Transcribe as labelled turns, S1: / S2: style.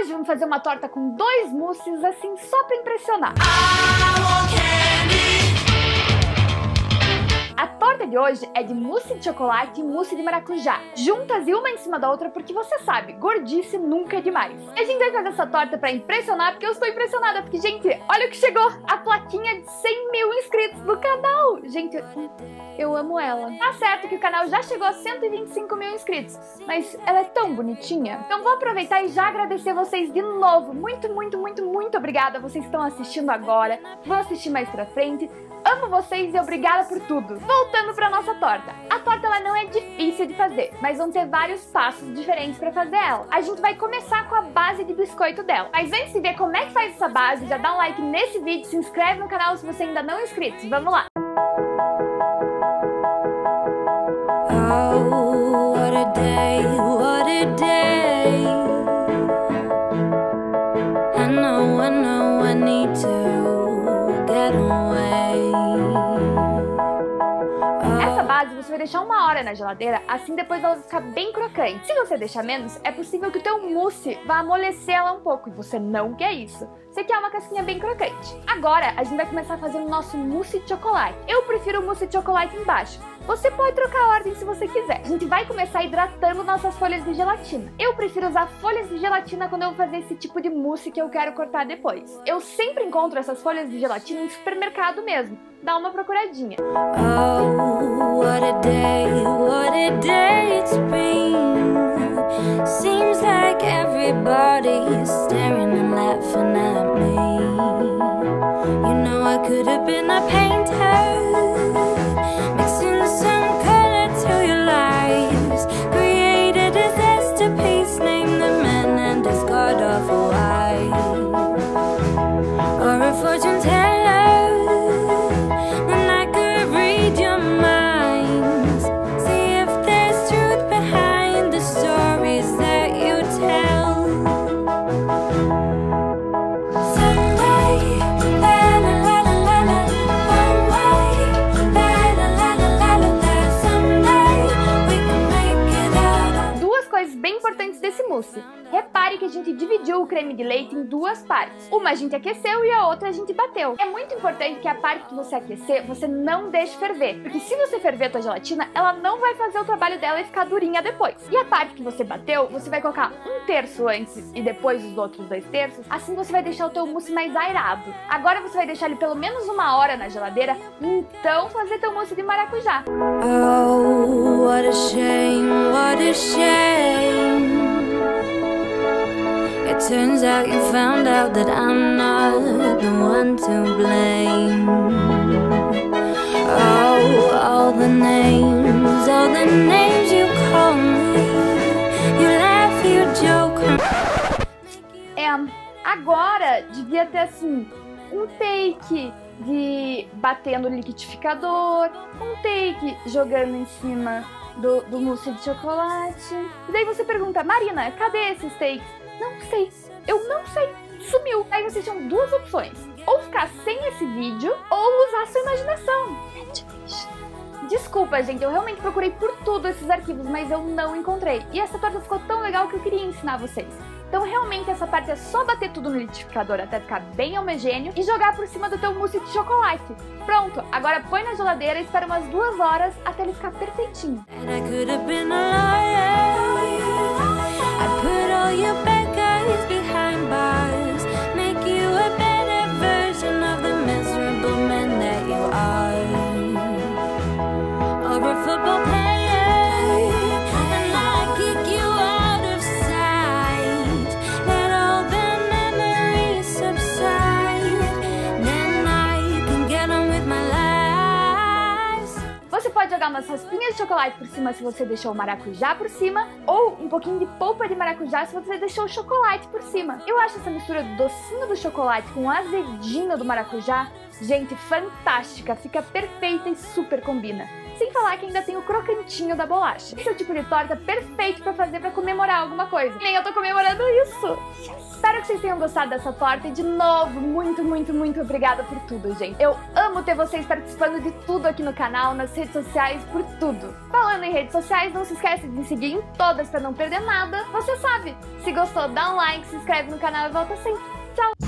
S1: Hoje vamos fazer uma torta com 2 mousses, assim, só pra impressionar. A torta de hoje é de mousse de chocolate e mousse de maracujá, juntas e uma em cima da outra, porque você sabe, gordice nunca é demais. E a gente vai fazer essa torta pra impressionar, porque eu estou impressionada, porque, gente, olha o que chegou! A plaquinha de 100 mil inscritos no canal! Gente, eu amo ela. Tá certo que o canal já chegou a 125 mil inscritos, mas ela é tão bonitinha. Então vou aproveitar e já agradecer vocês de novo. Muito, muito, muito, muito obrigada. Vocês estão assistindo agora, vão assistir mais pra frente. Amo vocês e obrigada por tudo. Voltando pra nossa torta. A torta ela não é difícil de fazer, mas vão ter vários passos diferentes pra fazer ela. A gente vai começar com a base de biscoito dela. Mas antes de ver como é que faz essa base, já dá um like nesse vídeo, se inscreve no canal se você ainda não é inscrito. Vamos lá!
S2: Oh, what a day, what a day. I know I need to get away.
S1: Essa base você vai deixar 1 hora na geladeira, assim depois ela vai ficar bem crocante. Se você deixar menos, é possível que o teu mousse vá amolecer ela um pouco, e você não quer isso. Você quer uma casquinha bem crocante. Agora, a gente vai começar a fazer o nosso mousse de chocolate. Eu prefiro o mousse de chocolate embaixo. Você pode trocar a ordem se você quiser. A gente vai começar hidratando nossas folhas de gelatina. Eu prefiro usar folhas de gelatina quando eu vou fazer esse tipo de mousse que eu quero cortar depois. Eu sempre encontro essas folhas de gelatina em supermercado mesmo. Dá uma procuradinha.
S2: Oh, what a day it's been. Seems like everybody's staring and laughing at me. You know I could have been a painter, mixing some color to your lives. Created a masterpiece, named the man and his god of wife. Or a fortune teller, then I could read your minds. See if there's truth behind the stories that you tell. Someday, la la la la la la, one way, la la la la la la la. Someday we can make it out.
S1: 2 coisas bem importantes desse mousse. Repare que a gente dividiu o creme de leite em 2 partes. Uma a gente aqueceu e a outra a gente bateu. É muito importante que a parte que você aquecer, você não deixe ferver. Porque se você ferver a tua gelatina, ela não vai fazer o trabalho dela e ficar durinha depois. E a parte que você bateu, você vai colocar 1/3 antes e depois os outros 2/3. Assim você vai deixar o teu mousse mais aerado. Agora você vai deixar ele pelo menos 1 hora na geladeira e então fazer teu mousse de maracujá.
S2: Oh, what a shame, what a shame. It turns out you found out that I'm not the one to blame. Oh, all the names you call me. You laugh, you joke.
S1: Agora devia ter assim um take de bater no liquidificador, um take jogando em cima do mousse de chocolate. E daí você pergunta, Marina, cadê esses takes? Não sei, eu não sei, sumiu. Aí vocês tinham 2 opções, ou ficar sem esse vídeo, ou usar a sua imaginação. Desculpa, gente, eu realmente procurei por tudo esses arquivos, mas eu não encontrei. E essa torta ficou tão legal que eu queria ensinar vocês. Então realmente essa parte é só bater tudo no liquidificador até ficar bem homogêneo e jogar por cima do teu mousse de chocolate. Pronto, agora põe na geladeira e espera umas 2 horas até ele ficar perfeitinho.
S2: And I could have been a liar. I put all your bad guys behind bars, make you a better version of the miserable man that you are. Or a football player, and I kick you out of sight. Let all the memories subside, then I can get on with my life.
S1: Você pode jogar umas raspinhas de chocolate por cima se você deixou o maracujá por cima, ou um pouquinho de polpa de maracujá se você deixou o chocolate por cima. Eu acho essa mistura do docinho do chocolate com o azedinho do maracujá, gente, fantástica, fica perfeita e super combina. Sem falar que ainda tem o crocantinho da bolacha. Esse é o tipo de torta perfeito pra fazer pra comemorar alguma coisa. Nem eu tô comemorando isso. Espero que vocês tenham gostado dessa torta e, de novo, muito, muito, muito obrigada por tudo, gente. Eu amo ter vocês participando de tudo aqui no canal, nas redes sociais, por tudo. Falando em redes sociais, não se esquece de me seguir em todas pra não perder nada. Você sabe, se gostou, dá um like, se inscreve no canal e volta sempre. Tchau!